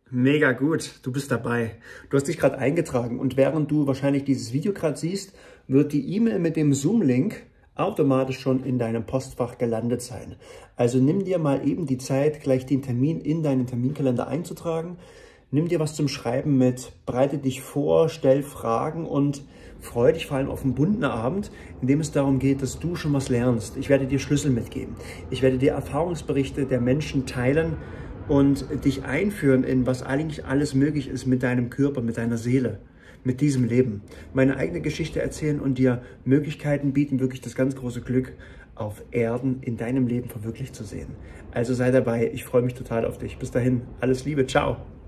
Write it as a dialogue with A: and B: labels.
A: Mega gut, du bist dabei. Du hast dich gerade eingetragen und während du wahrscheinlich dieses Video gerade siehst, wird die E-Mail mit dem Zoom-Link automatisch schon in deinem Postfach gelandet sein. Also nimm dir mal eben die Zeit, gleich den Termin in deinen Terminkalender einzutragen. Nimm dir was zum Schreiben mit, bereite dich vor, stell Fragen und freue dich vor allem auf einen bunten Abend, in dem es darum geht, dass du schon was lernst. Ich werde dir Schlüssel mitgeben. Ich werde dir Erfahrungsberichte der Menschen teilen und dich einführen in, was eigentlich alles möglich ist mit deinem Körper, mit deiner Seele, mit diesem Leben. Meine eigene Geschichte erzählen und dir Möglichkeiten bieten, wirklich das ganz große Glück auf Erden in deinem Leben verwirklicht zu sehen. Also sei dabei, ich freue mich total auf dich. Bis dahin, alles Liebe, ciao.